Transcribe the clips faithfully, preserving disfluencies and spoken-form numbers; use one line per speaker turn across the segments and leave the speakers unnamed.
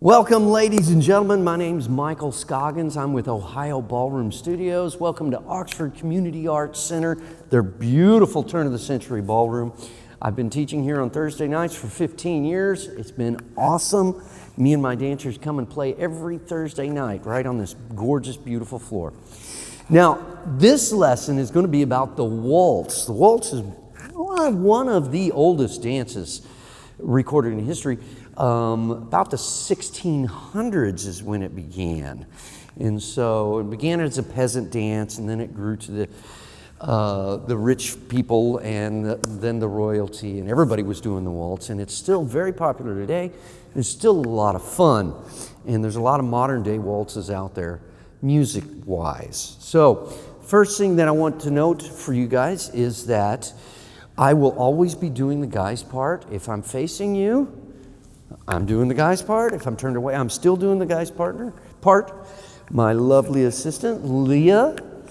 Welcome, ladies and gentlemen. My name's Michael Scoggins. I'm with Ohio Ballroom Studios. Welcome to Oxford Community Arts Center, their beautiful turn-of-the-century ballroom. I've been teaching here on Thursday nights for fifteen years. It's been awesome. Me and my dancers come and play every Thursday night right on this gorgeous, beautiful floor. Now, this lesson is going to be about the waltz. The waltz is one of the oldest dances recorded in history. Um, about the sixteen hundreds is when it began. And so it began as a peasant dance, and then it grew to the, uh, the rich people and the, then the royalty, and everybody was doing the waltz. And it's still very popular today. It's still a lot of fun. And there's a lot of modern day waltzes out there, music-wise. So first thing that I want to note for you guys is that I will always be doing the guy's part. If I'm facing you, I'm doing the guy's part. If I'm turned away, I'm still doing the guy's partner part. My lovely assistant, Leah,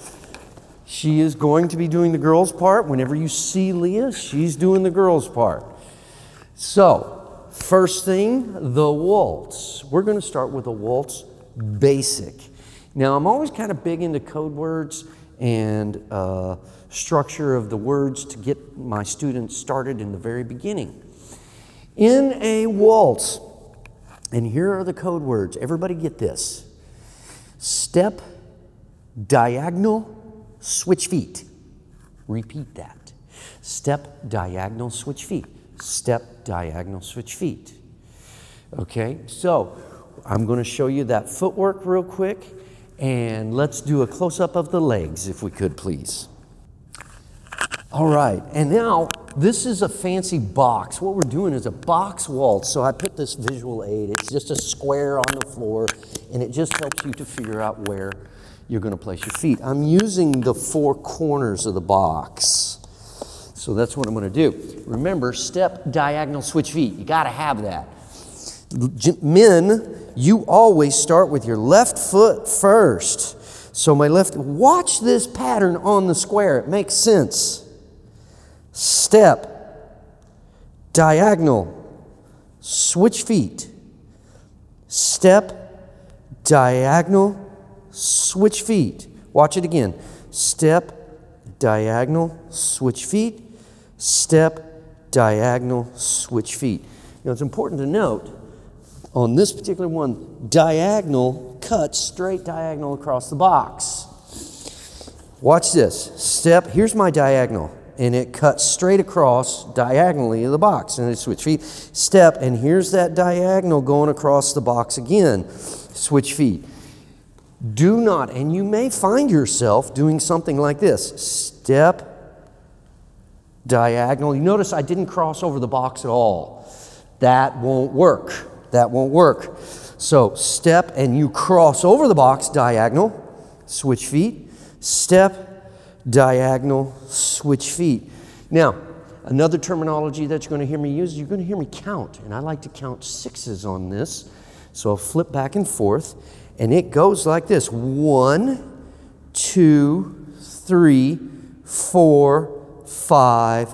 she is going to be doing the girl's part. Whenever you see Leah, she's doing the girl's part. So, first thing, the waltz. We're going to start with a waltz basic. Now, I'm always kind of big into code words and uh, structure of the words to get my students started in the very beginning. In a waltz, and here are the code words. Everybody get this. Step, diagonal, switch feet. Repeat that. Step, diagonal, switch feet. Step, diagonal, switch feet. Okay, so I'm going to show you that footwork real quick, and let's do a close-up of the legs, if we could, please. All right, and now this is a fancy box. What we're doing is a box waltz. So I put this visual aid. It's just a square on the floor, and it just helps you to figure out where you're going to place your feet. I'm using the four corners of the box. So that's what I'm going to do. Remember, step, diagonal, switch feet. You got to have that. Men, you always start with your left foot first. So my left, watch this pattern on the square. It makes sense. Step, diagonal, switch feet. Step, diagonal, switch feet. Watch it again. Step, diagonal, switch feet. Step, diagonal, switch feet. Now it's important to note, on this particular one, diagonal cuts straight diagonal across the box. Watch this. Step, here's my diagonal. And it cuts straight across diagonally of the box. And I switch feet, step, and here's that diagonal going across the box again. Switch feet. Do not, and you may find yourself doing something like this. Step, diagonal. You notice I didn't cross over the box at all. That won't work. That won't work. So step, and you cross over the box, diagonal, switch feet, step, diagonal, switch feet. Now, another terminology that you're going to hear me use, you're going to hear me count, and I like to count sixes on this. So I'll flip back and forth, and it goes like this. One, two, three, four, five,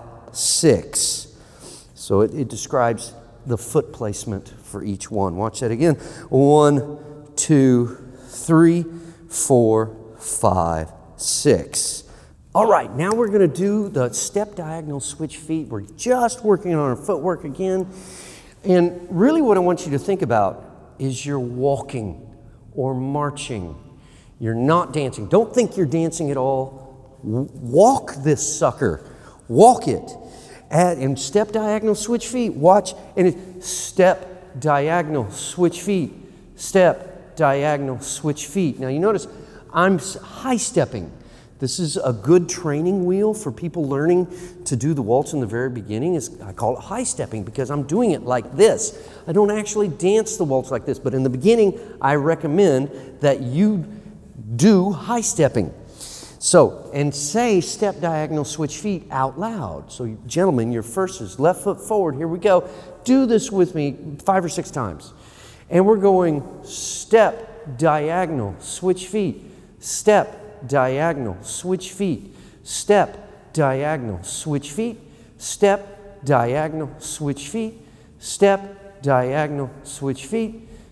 six. So it, it describes the foot placement for each one. Watch that again. One, two, three, four, five, six. All right, now we're going to do the step, diagonal, switch feet. We're just working on our footwork again. And really what I want you to think about is you're walking or marching. You're not dancing. Don't think you're dancing at all. Walk this sucker. Walk it. Add, and step, diagonal, switch feet. Watch. And it, step, diagonal, switch feet. Step, diagonal, switch feet. Now you notice I'm high stepping. This is a good training wheel for people learning to do the waltz in the very beginning. Is I call it high stepping because I'm doing it like this. I don't actually dance the waltz like this, but in the beginning, I recommend that you do high stepping. So, and say step, diagonal, switch feet out loud. So gentlemen, your first is left foot forward. Here we go. Do this with me five or six times. And we're going step, diagonal, switch feet, step, diagonal, switch feet, step, diagonal, switch feet, step, diagonal, switch feet, step, diagonal, switch feet,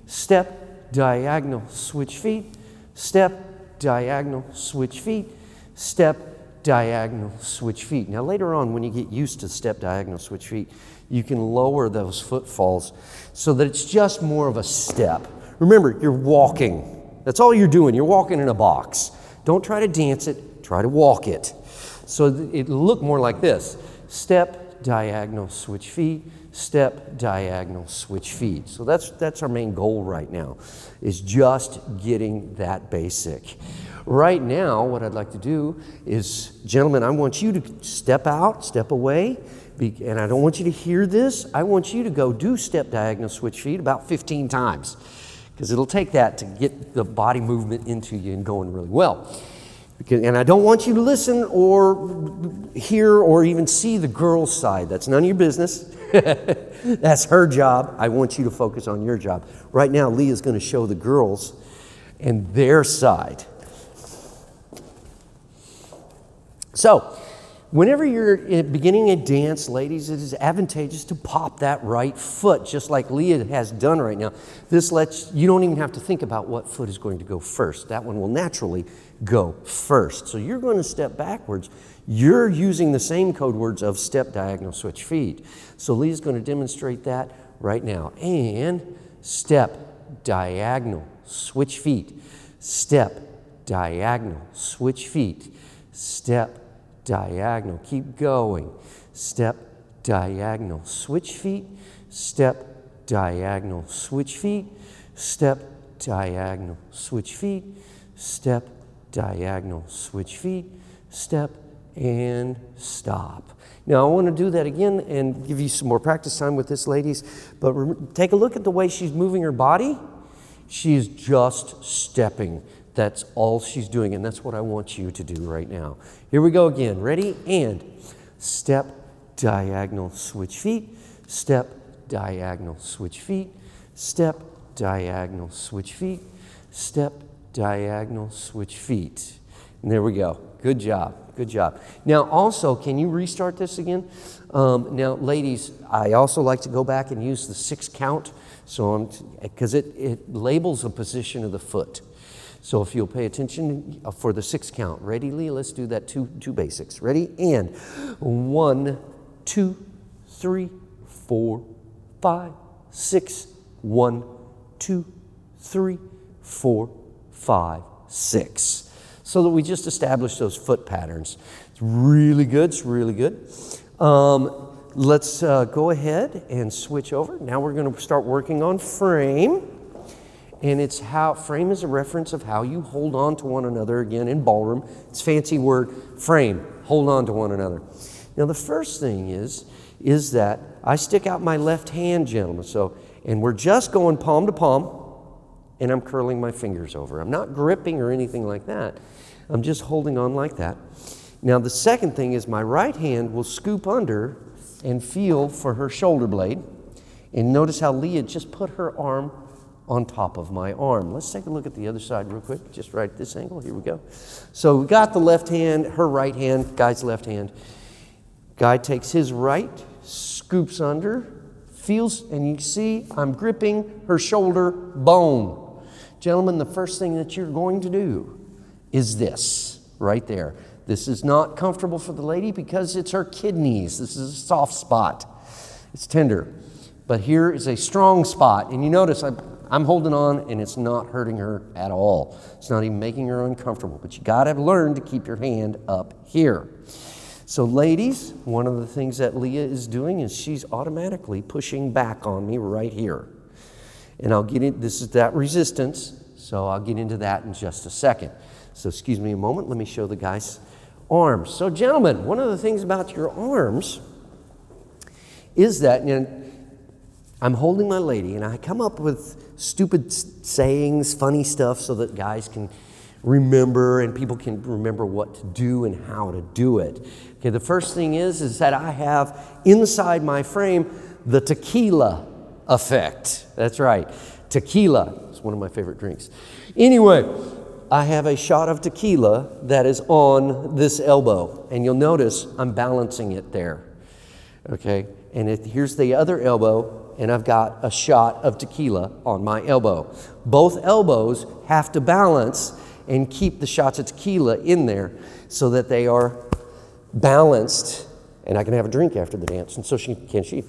step, diagonal, switch feet, step, diagonal, switch feet, step, diagonal, switch feet. Now later on, when you get used to step, diagonal, switch feet, you can lower those footfalls so that it's just more of a step. Remember, you're walking. That's all you're doing. You're walking in a box. Don't try to dance it, try to walk it. So it'll look more like this. Step, diagonal, switch feet, step, diagonal, switch feet. So that's, that's our main goal right now, is just getting that basic. Right now, what I'd like to do is, gentlemen, I want you to step out, step away, be, and I don't want you to hear this. I want you to go do step, diagonal, switch feet about fifteen times, because it'll take that to get the body movement into you and going really well. Because, and I don't want you to listen or hear or even see the girl's side. That's none of your business. That's her job. I want you to focus on your job. Right now, Leah's going to show the girls and their side. So, whenever you're beginning a dance, ladies, it is advantageous to pop that right foot, just like Leah has done right now. This lets, you don't even have to think about what foot is going to go first. That one will naturally go first. So you're going to step backwards. You're using the same code words of step, diagonal, switch feet. So Leah's going to demonstrate that right now. And step, diagonal, switch feet. Step, diagonal, switch feet. Step, diagonal, keep going. Step, diagonal, switch feet. Step, diagonal, switch feet. Step, diagonal, switch feet. Step, diagonal, switch feet. Step, and stop. Now I want to do that again and give you some more practice time with this, ladies. But take a look at the way she's moving her body. She's just stepping. That's all she's doing, and that's what I want you to do right now. Here we go again. Ready? And step, diagonal, switch feet. Step, diagonal, switch feet. Step, diagonal, switch feet. Step, diagonal, switch feet. And there we go. Good job. Good job. Now, also, can you restart this again? Um, now, ladies, I also like to go back and use the six count, so I'm because it, it labels a position of the foot. So if you'll pay attention for the six count. Ready, Lee? Let's do that two, two basics. Ready? And one, two, three, four, five, six. One, two, three, four, five, six. So that we just established those foot patterns. It's really good. It's really good. Um, let's uh, go ahead and switch over. Now we're going to start working on frame. And it's how, frame is a reference of how you hold on to one another. Again, in ballroom, it's a fancy word, frame, hold on to one another. Now the first thing is, is that I stick out my left hand, gentlemen. So, and we're just going palm to palm, and I'm curling my fingers over. I'm not gripping or anything like that. I'm just holding on like that. Now the second thing is my right hand will scoop under and feel for her shoulder blade. And notice how Leah just put her arm on top of my arm. Let's take a look at the other side real quick, just right at this angle. Here we go. So we got the left hand, her right hand, guy's left hand. Guy takes his right, scoops under, feels, and you see I'm gripping her shoulder bone. Gentlemen, the first thing that you're going to do is this right there. This is not comfortable for the lady because it's her kidneys. This is a soft spot. It's tender. But here is a strong spot, and you notice I'm I'm holding on, and it's not hurting her at all. It's not even making her uncomfortable. But you got to learn to keep your hand up here. So ladies, one of the things that Leah is doing is she's automatically pushing back on me right here. And I'll get in, this is that resistance, so I'll get into that in just a second. So excuse me a moment, let me show the guy's arms. So gentlemen, one of the things about your arms is that, you know, I'm holding my lady, and I come up with stupid sayings, funny stuff, so that guys can remember and people can remember what to do and how to do it. Okay, the first thing is, is that I have inside my frame the tequila effect. That's right, tequila. It's one of my favorite drinks. Anyway, I have a shot of tequila that is on this elbow, and you'll notice I'm balancing it there. Okay, and it, here's the other elbow, and I've got a shot of tequila on my elbow. Both elbows have to balance and keep the shots of tequila in there so that they are balanced, and I can have a drink after the dance, and so she, can she.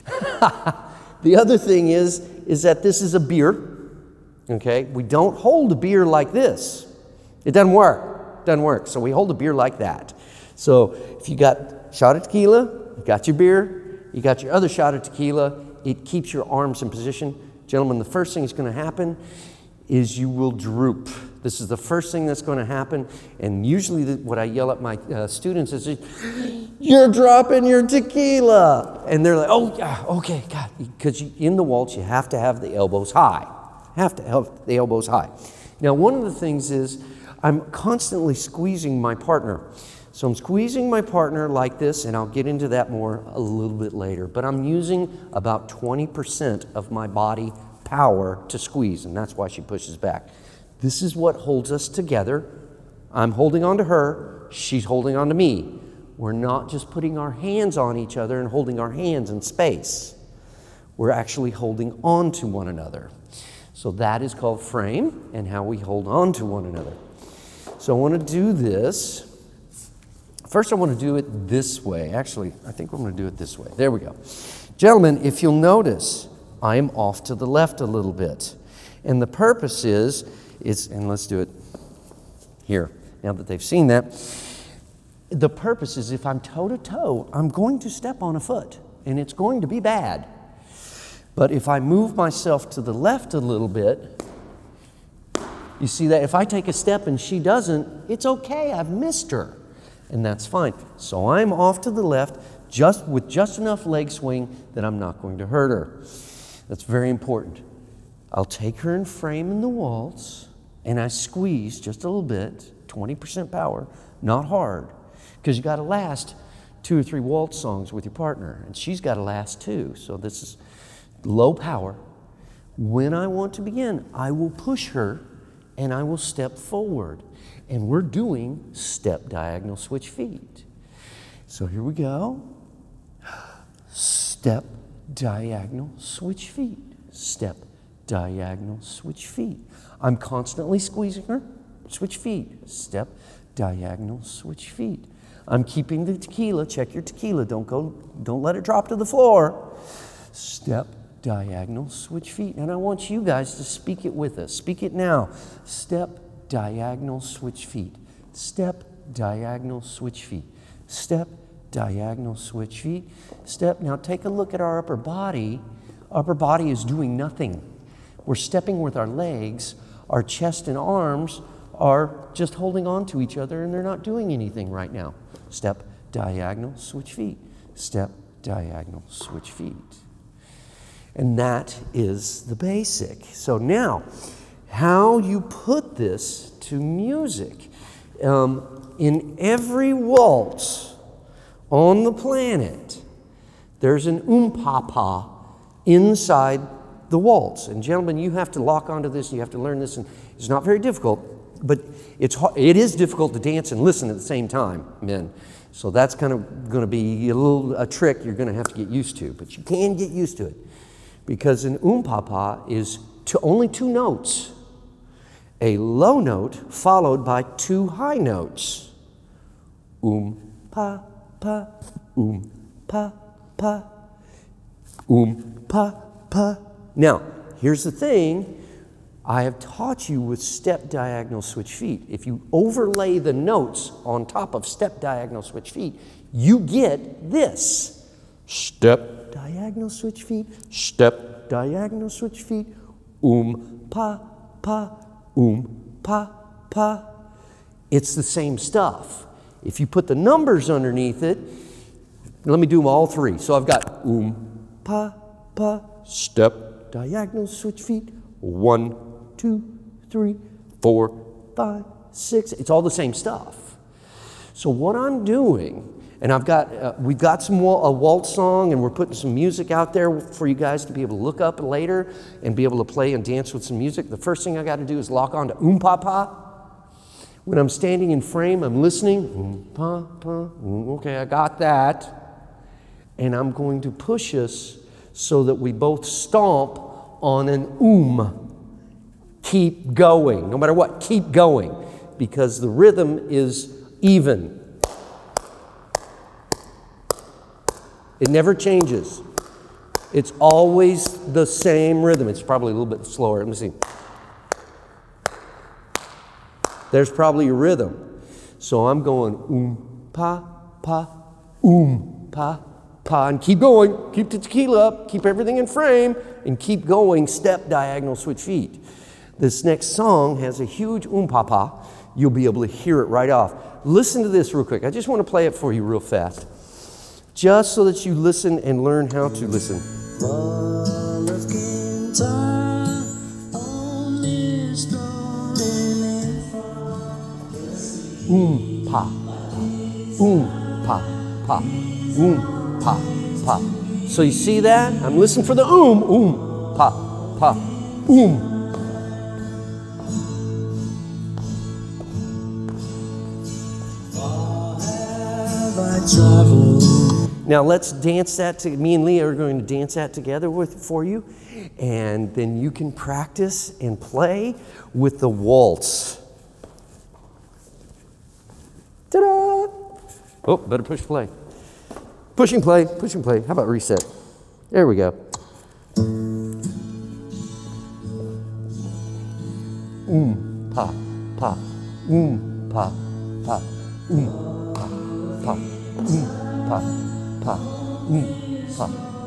The other thing is, is that this is a beer, okay? We don't hold a beer like this. It doesn't work, it doesn't work. So we hold a beer like that. So if you got a shot of tequila, you got your beer, you got your other shot of tequila, it keeps your arms in position. Gentlemen, the first thing that's gonna happen is you will droop. This is the first thing that's gonna happen, and usually the, what I yell at my uh, students is, you're dropping your tequila. And they're like, oh, yeah, okay, God. Because in the waltz, you have to have the elbows high. Have to have the elbows high. Now, one of the things is, I'm constantly squeezing my partner. So I'm squeezing my partner like this, and I'll get into that more a little bit later, but I'm using about twenty percent of my body power to squeeze, and that's why she pushes back. This is what holds us together. I'm holding on to her, she's holding on to me. We're not just putting our hands on each other and holding our hands in space. We're actually holding on to one another. So that is called frame, and how we hold on to one another. So I want to do this. First I want to do it this way. Actually, I think I'm going to do it this way. There we go. Gentlemen, if you'll notice, I am off to the left a little bit. And the purpose is, is, and let's do it here, now that they've seen that. The purpose is if I'm toe to toe, I'm going to step on a foot, and it's going to be bad. But if I move myself to the left a little bit, you see that if I take a step and she doesn't, it's okay, I've missed her. And that's fine. So I'm off to the left just with just enough leg swing that I'm not going to hurt her. That's very important. I'll take her in frame in the waltz, and I squeeze just a little bit, twenty percent power, not hard, because you got to last two or three waltz songs with your partner, and she's got to last too. So this is low power. When I want to begin, I will push her, and I will step forward. And we're doing step, diagonal, switch feet. So here we go. Step, diagonal, switch feet. Step, diagonal, switch feet. I'm constantly squeezing her. Switch feet. Step, diagonal, switch feet. I'm keeping the tequila. Check your tequila. Don't go, don't let it drop to the floor. Step, diagonal, switch feet. And I want you guys to speak it with us. Speak it now. Step, diagonal, switch feet. Step, diagonal, switch feet. Step, diagonal, switch feet. Step. Now take a look at our upper body. Upper body is doing nothing. We're stepping with our legs. Our chest and arms are just holding on to each other, and they're not doing anything right now. Step, diagonal, switch feet. Step, diagonal, switch feet. And that is the basic. So now, how you put this to music. Um, in every waltz on the planet, there's an um-pa-pa inside the waltz. And gentlemen, you have to lock onto this, you have to learn this, and it's not very difficult, but it's, it is difficult to dance and listen at the same time, men. So that's kind of going to be a little a trick you're going to have to get used to, but you can get used to it. Because an um-pa-pa is to only two notes. A low note followed by two high notes. Um, pa, pa, um, pa, pa, um, pa, pa. Now, here's the thing. I have taught you with step, diagonal, switch feet. If you overlay the notes on top of step, diagonal, switch feet, you get this. Step, diagonal, switch feet. Step, diagonal, switch feet. Um, pa, pa. Um, pa, pa. It's the same stuff. If you put the numbers underneath it, let me do them all three. So I've got um, pa, pa, step, diagonal, switch feet, one, two, three, four, five, six. It's all the same stuff. So what I'm doing, and I've got, uh, we've got some wa a waltz song, and we're putting some music out there for you guys to be able to look up later and be able to play and dance with some music. The first thing I got to do is lock on to um-pa-pa. When I'm standing in frame, I'm listening. Um-pa-pa. Okay, I got that. And I'm going to push us so that we both stomp on an oom. Keep going, no matter what, keep going, because the rhythm is even. It never changes. It's always the same rhythm. It's probably a little bit slower. Let me see. There's probably a rhythm. So I'm going oom, pa, pa, oom, pa, pa, and keep going. Keep the tequila up. Keep everything in frame, and keep going. Step, diagonal, switch feet. This next song has a huge oom, pa, pa. You'll be able to hear it right off. Listen to this real quick. I just want to play it for you real fast, just so that you listen and learn how to listen. Oom, pa, oom, pa, pa, oom, pa, pa. So you see that? I'm listening for the oom, oom, pa, pa, oom. Now let's dance that to, me and Leah are going to dance that together with, for you, and then you can practice and play with the waltz. Ta-da! Oh, better push play. Pushing play, pushing play. How about reset? There we go. Oom, pa, pa, oom, pa, pa, oom, pa, pa, oom, pa, pa, oom, pa.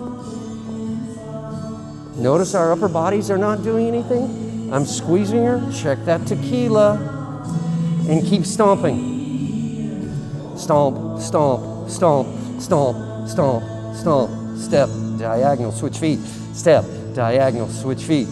Notice our upper bodies are not doing anything. I'm squeezing her. Check that tequila. And keep stomping. Stomp, stomp, stomp, stomp, stomp, stomp. Step, diagonal, switch feet. Step, diagonal, switch feet.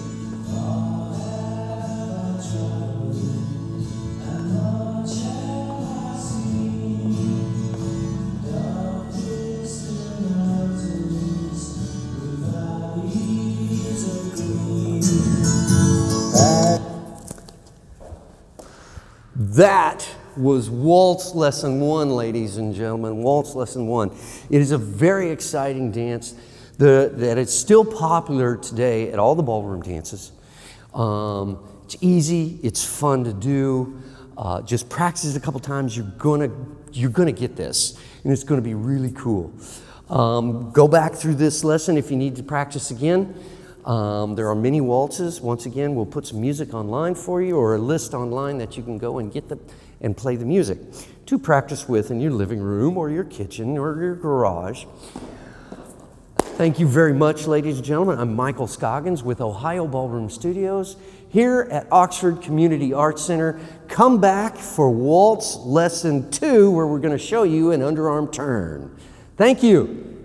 That was Waltz Lesson One, ladies and gentlemen. Waltz Lesson One. It is a very exciting dance the, that it's still popular today at all the ballroom dances. Um, it's easy. It's fun to do. Uh, just practice it a couple times. You're gonna you're gonna get this, and it's gonna be really cool. Um, go back through this lesson if you need to practice again. Um, there are many waltzes. Once again, we'll put some music online for you, or a list online that you can go and get the and play the music to practice with in your living room or your kitchen or your garage. Thank you very much, ladies and gentlemen. I'm Michael Scoggins with Ohio Ballroom Studios here at Oxford Community Arts Center. Come back for Waltz Lesson Two, where we're going to show you an underarm turn. Thank you.